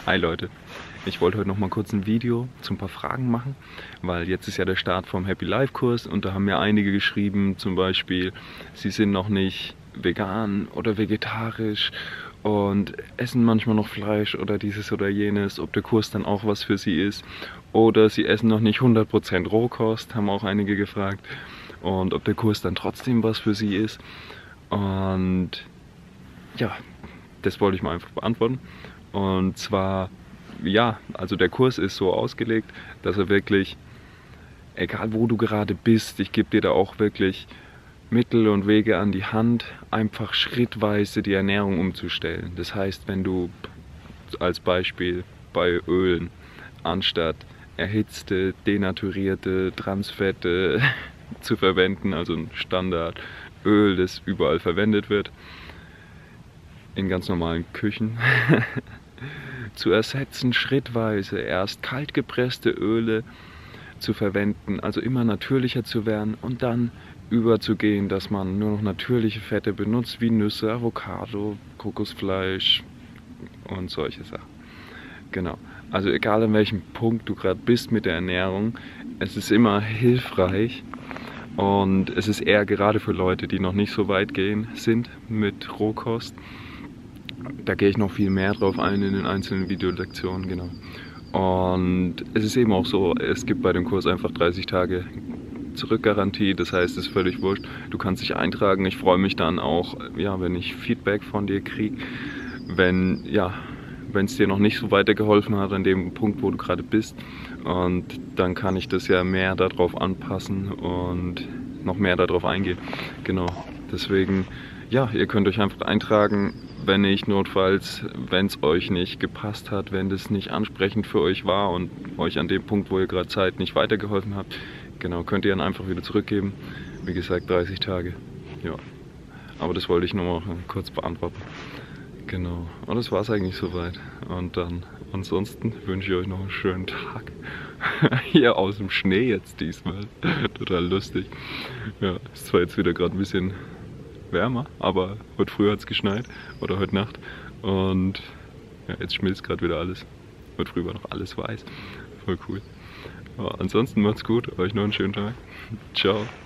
Hi Leute, ich wollte heute noch mal kurz ein Video zu ein paar Fragen machen, weil jetzt ist ja der Start vom Happy Life Kurs und da haben mir einige geschrieben, zum Beispiel, sie sind noch nicht vegan oder vegetarisch und essen manchmal noch Fleisch oder dieses oder jenes, ob der Kurs dann auch was für sie ist, oder sie essen noch nicht 100% Rohkost, haben auch einige gefragt, und ob der Kurs dann trotzdem was für sie ist. Und ja, das wollte ich mal einfach beantworten. Und zwar, ja, also der Kurs ist so ausgelegt, dass er wirklich, egal wo du gerade bist, ich gebe dir da auch wirklich Mittel und Wege an die Hand, einfach schrittweise die Ernährung umzustellen. Das heißt, wenn du als Beispiel bei Ölen anstatt erhitzte, denaturierte Transfette zu verwenden, also ein Standardöl, das überall verwendet wird, in ganz normalen Küchen, zu ersetzen, schrittweise erst kaltgepresste Öle zu verwenden, also immer natürlicher zu werden und dann überzugehen, dass man nur noch natürliche Fette benutzt, wie Nüsse, Avocado, Kokosfleisch und solche Sachen. Genau, also egal an welchem Punkt du gerade bist mit der Ernährung, es ist immer hilfreich und es ist eher gerade für Leute, die noch nicht so weit sind mit Rohkost. Da gehe ich noch viel mehr drauf ein in den einzelnen Videolektionen, genau. Und es ist eben auch so, es gibt bei dem Kurs einfach 30 Tage Zurückgarantie, das heißt, es ist völlig wurscht. Du kannst dich eintragen, ich freue mich dann auch, ja, wenn ich Feedback von dir kriege, wenn es dir noch nicht so weitergeholfen hat an dem Punkt, wo du gerade bist. Und dann kann ich das ja mehr darauf anpassen und noch mehr darauf eingehen. Genau, deswegen, ja, ihr könnt euch einfach eintragen, wenn nicht, notfalls, wenn es euch nicht gepasst hat, wenn das nicht ansprechend für euch war und euch an dem Punkt, wo ihr gerade seid, nicht weitergeholfen habt, genau, könnt ihr dann einfach wieder zurückgeben. Wie gesagt, 30 Tage. Ja, aber das wollte ich nur mal kurz beantworten. Genau, und das war es eigentlich soweit. Und dann, ansonsten wünsche ich euch noch einen schönen Tag. Hier aus dem Schnee jetzt diesmal. Total lustig. Ja, ist zwar jetzt wieder gerade ein bisschen wärmer, aber heute früh hat es geschneit oder heute Nacht und ja, jetzt schmilzt gerade wieder alles. Heute früh war noch alles weiß. Voll cool. Ja, ansonsten macht's gut, euch noch einen schönen Tag. Ciao.